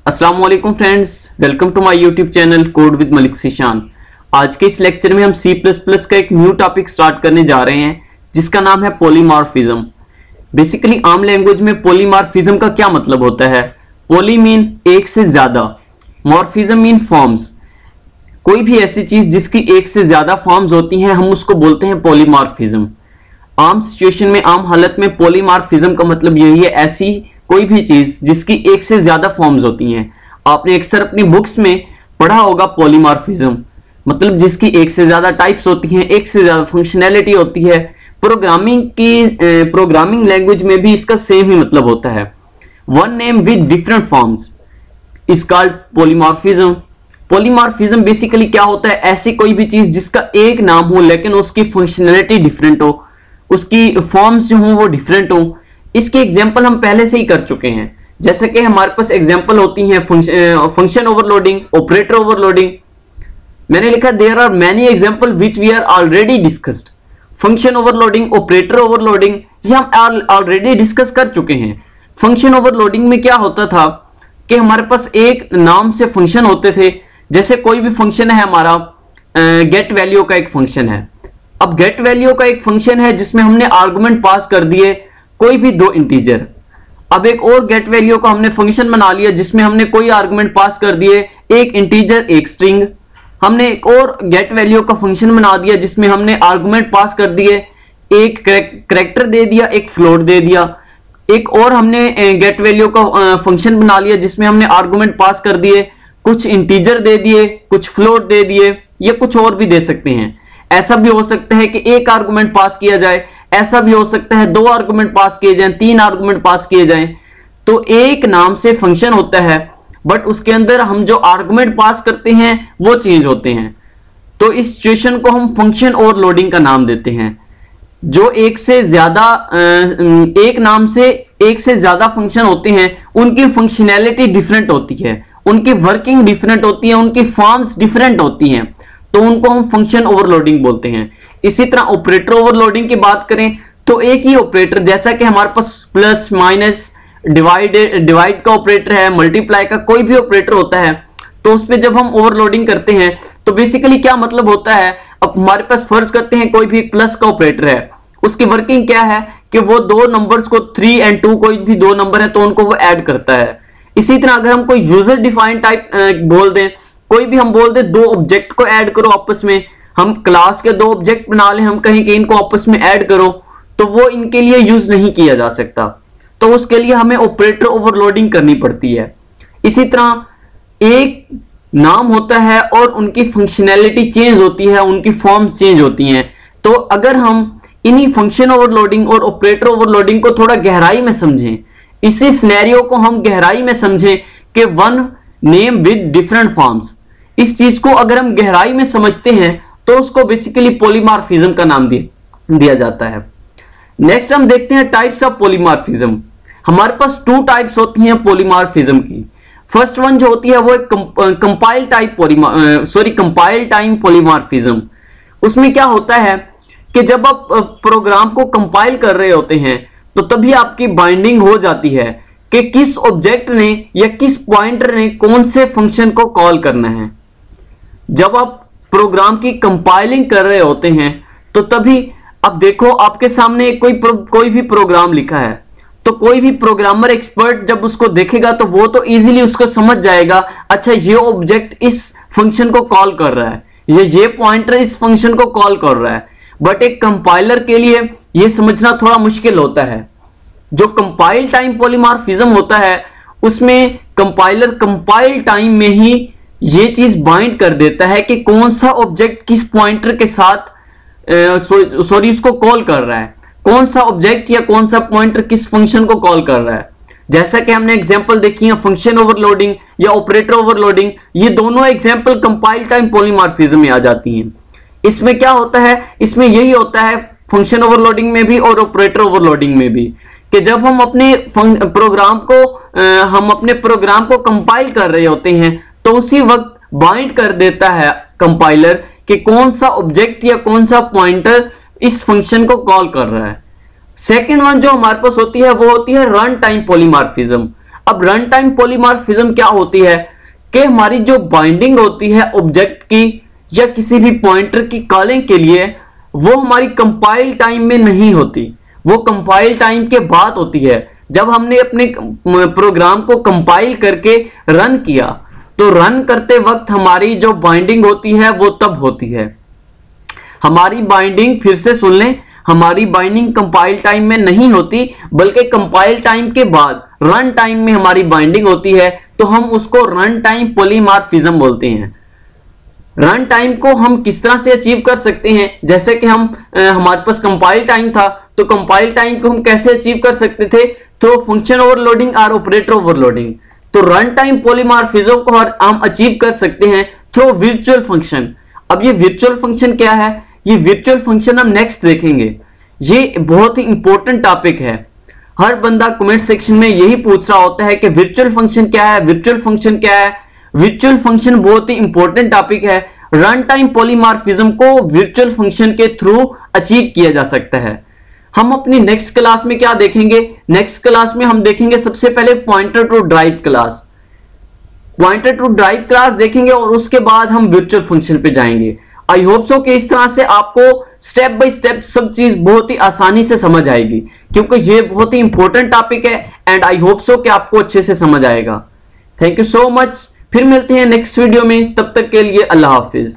अस्सलाम वालेकुम friends, welcome to my YouTube channel code with Malik Zeeshan. आज के इस लेक्चर में हम C++ का एक न्यू टॉपिक स्टार्ट करने जा रहे हैं जिसका नाम है पॉलीमॉर्फिज्म। बेसिकली आम लैंग्वेज में पॉलीमॉर्फिज्म का क्या मतलब होता है। पॉली मीन एक से ज्यादा, मॉर्फिज्म मीन फॉर्म्स। कोई भी ऐसी चीज जिसकी एक से ज्यादा फॉर्म्स होती हैं हम उसको बोलते हैं पॉलीमॉर्फिज्म। आम सिचुएशन में, आम हालत में पॉलीमॉर्फिज्म का मतलब यही है, ऐसी कोई भी चीज जिसकी एक से ज्यादा फॉर्म्स होती हैं। आपने अक्सर अपनी बुक्स में पढ़ा होगा पॉलीमॉर्फिज्म, मतलब जिसकी एक से ज्यादा टाइप्स होती हैं, एक से ज्यादा फंक्शनैलिटी होती है। प्रोग्रामिंग लैंग्वेज में भी इसका सेम ही मतलब होता है। One name with different forms is called polymorphism. Polymorphism basically क्या होता है, ऐसी कोई भी चीज जिसका एक नाम हो लेकिन उसकी फंक्शनैलिटी डिफरेंट हो, उसकी फॉर्म्स जो हो वो डिफरेंट हो। इसके एग्जांपल हम पहले से ही कर चुके हैं, जैसे कि हमारे पास एग्जांपल होती हैं फंक्शन ओवरलोडिंग, ऑपरेटर ओवरलोडिंग। मैंने लिखा there are many example which we are already discussed. Function overloading, operator overloading ये हम ऑलरेडी डिस्कस कर चुके हैं। फंक्शन ओवरलोडिंग में क्या होता था कि हमारे पास एक नाम से फंक्शन होते थे। जैसे कोई भी फंक्शन है हमारा, गेट वैल्यू का एक फंक्शन है। अब गेट वैल्यू का एक फंक्शन है जिसमें हमने आर्गुमेंट पास कर दिए कोई भी दो इंटीजर। अब एक और गेट वैल्यू का हमने फंक्शन बना लिया जिसमें हमने कोई आर्गुमेंट पास कर दिए, एक इंटीजर एक स्ट्रिंग। हमने एक और गेट वैल्यू का फंक्शन बना दिया जिसमें हमने आर्गुमेंट पास कर दिए, एक कैरेक्टर दे दिया, एक फ्लोट दे दिया। एक और हमने गेट वैल्यू का फंक्शन बना लिया जिसमें हमने आर्गुमेंट पास कर दिए, कुछ इंटीजर दे दिए, कुछ फ्लोट दे दिए, या कुछ और भी दे सकते हैं। ऐसा भी हो सकता है कि एक आर्गुमेंट पास किया जाए, ऐसा भी हो सकता है दो आर्गुमेंट पास किए जाएं, तीन आर्गुमेंट पास किए जाएं। तो एक नाम से फंक्शन होता है बट उसके अंदर हम जो आर्गुमेंट पास करते हैं वो चेंज होते हैं। तो इस सिचुएशन को हम फंक्शन ओवरलोडिंग का नाम देते हैं। जो एक से ज्यादा एक नाम से एक से ज्यादा फंक्शन होते हैं उनकी फंक्शनैलिटी डिफरेंट होती है, उनकी वर्किंग डिफरेंट होती है, उनकी फॉर्म्स डिफरेंट होती हैं, तो उनको हम फंक्शन ओवरलोडिंग बोलते हैं। इसी तरह ऑपरेटर ओवरलोडिंग की बात करें तो एक ही ऑपरेटर, जैसा कि हमारे पास प्लस माइनस डिवाइड का ऑपरेटर है, मल्टीप्लाई का कोई भी ऑपरेटर होता है, तो उस पर जब हम ओवरलोडिंग करते हैं तो बेसिकली क्या मतलब होता है। अब हमारे पास फर्ज करते हैं कोई भी प्लस का ऑपरेटर है, उसकी वर्किंग क्या है कि वो दो नंबर्स को 3 और 2 कोई भी दो नंबर है तो उनको वो ऐड करता है। इसी तरह अगर हम कोई यूजर डिफाइन टाइप बोल दें, कोई भी हम बोल दें दो ऑब्जेक्ट को ऐड करो आपस में, हम क्लास के दो ऑब्जेक्ट बना लें, हम कहीं कि इनको आपस में ऐड करो, तो वो इनके लिए यूज नहीं किया जा सकता, तो उसके लिए हमें ऑपरेटर ओवरलोडिंग करनी पड़ती है। इसी तरह एक नाम होता है और उनकी फंक्शनैलिटी चेंज होती है, उनकी फॉर्म्स चेंज होती हैं। तो अगर हम इन्हीं फंक्शन ओवरलोडिंग और ऑपरेटर ओवरलोडिंग को थोड़ा गहराई में समझें, इसी सिनेरियो को हम गहराई में समझें कि one name with different forms, इस चीज को अगर हम गहराई में समझते हैं तो उसको बेसिकली पॉलीमॉर्फिज्म का नाम दिया जाता है। नेक्स्ट हम देखते हैं टाइप्स ऑफ पॉलीमॉर्फिज्म। हमारे पास 2 टाइप्स होती हैं पॉलीमॉर्फिज्म की। फर्स्ट वन जो होती है वो कंपाइल टाइम पॉलीमॉर्फिज्म। उसमें क्या होता है कि जब आप प्रोग्राम को कंपाइल कर रहे होते हैं तो तभी आपकी बाइंडिंग हो जाती है कि किस ऑब्जेक्ट ने या किस पॉइंटर ने कौन से फंक्शन को कॉल करना है। जब आप प्रोग्राम की कंपाइलिंग कर रहे होते हैं तो तभी अब देखो आपके सामने कोई भी प्रोग्राम लिखा है, तो कोई भी प्रोग्रामर एक्सपर्ट जब उसको देखेगा तो वो तो इजीली उसको समझ जाएगा, अच्छा ये ऑब्जेक्ट इस फंक्शन को कॉल कर रहा है, ये पॉइंटर इस फंक्शन को कॉल कर रहा है। बट एक कंपाइलर के लिए ये समझना थोड़ा मुश्किल होता है। जो कंपाइल टाइम पॉलीमॉर्फिज्म होता है उसमें कंपाइलर कंपाइल टाइम में ही ये चीज बाइंड कर देता है कि कौन सा ऑब्जेक्ट किस पॉइंटर के साथ उसको कॉल कर रहा है, कौन सा ऑब्जेक्ट या कौन सा पॉइंटर किस फंक्शन को कॉल कर रहा है। जैसा कि हमने एग्जांपल देखी है फंक्शन ओवरलोडिंग या ऑपरेटर ओवरलोडिंग, ये दोनों एग्जांपल कंपाइल टाइम पॉलीमॉर्फिज्म में आ जाती हैं। इसमें क्या होता है, इसमें यही होता है फंक्शन ओवरलोडिंग में भी और ऑपरेटर ओवरलोडिंग में भी, कि जब हम अपने प्रोग्राम को कंपाइल कर रहे होते हैं तो उसी वक्त बाइंड कर देता है कंपाइलर कि कौन सा ऑब्जेक्ट या कौन सा पॉइंटर इस फंक्शन को कॉल कर रहा है। सेकंड वन जो हमारे पास होती है वो होती है रन टाइम पॉलीमॉर्फिज्म। अब रन टाइम पॉलीमॉर्फिज्म क्या होती है कि हमारी जो बाइंडिंग होती है ऑब्जेक्ट की या किसी भी पॉइंटर की कॉलिंग के लिए, वो हमारी कंपाइल टाइम में नहीं होती, वो कंपाइल टाइम के बाद होती है। जब हमने अपने प्रोग्राम को कंपाइल करके रन किया, तो रन करते वक्त हमारी जो बाइंडिंग होती है वो तब होती है। हमारी बाइंडिंग, फिर से सुन लें, हमारी बाइंडिंग कंपाइल टाइम में नहीं होती, बल्कि कंपाइल टाइम के बाद रन टाइम में हमारी बाइंडिंग होती है। तो हम उसको रन टाइम पॉलीमॉर्फिज्म बोलते हैं। रन टाइम को हम किस तरह से अचीव कर सकते हैं? जैसे कि हमारे पास कंपाइल टाइम था, तो कंपाइल टाइम को हम कैसे अचीव कर सकते थे? थ्रू फंक्शन ओवरलोडिंग और ऑपरेटर ओवरलोडिंग। तो रन टाइम पॉलीमॉर्फिज्म को हम अचीव कर सकते हैं थ्रू वर्चुअल फंक्शन। अब ये वर्चुअल फंक्शन क्या है? ये वर्चुअल फंक्शन हम नेक्स्ट देखेंगे। ये बहुत ही इंपॉर्टेंट टॉपिक है। हर बंदा कमेंट सेक्शन में यही पूछ रहा होता है कि वर्चुअल फंक्शन क्या है, वर्चुअल फंक्शन क्या है। वर्चुअल फंक्शन बहुत ही इंपॉर्टेंट टॉपिक है। रन टाइम पॉलीमॉर्फिज्म को वर्चुअल फंक्शन के थ्रू अचीव किया जा सकता है। हम अपनी नेक्स्ट क्लास में क्या देखेंगे? नेक्स्ट क्लास में हम देखेंगे सबसे पहले pointer to drive class. Pointer to drive class देखेंगे और उसके बाद हम वर्चुअल फंक्शन पे जाएंगे। आई होप सो कि इस तरह से आपको स्टेप बाय स्टेप सब चीज बहुत ही आसानी से समझ आएगी, क्योंकि ये बहुत ही इंपॉर्टेंट टॉपिक है एंड आई होप सो कि आपको अच्छे से समझ आएगा। Thank you so much. फिर मिलते हैं नेक्स्ट वीडियो में, तब तक के लिए अल्लाह हाफिज।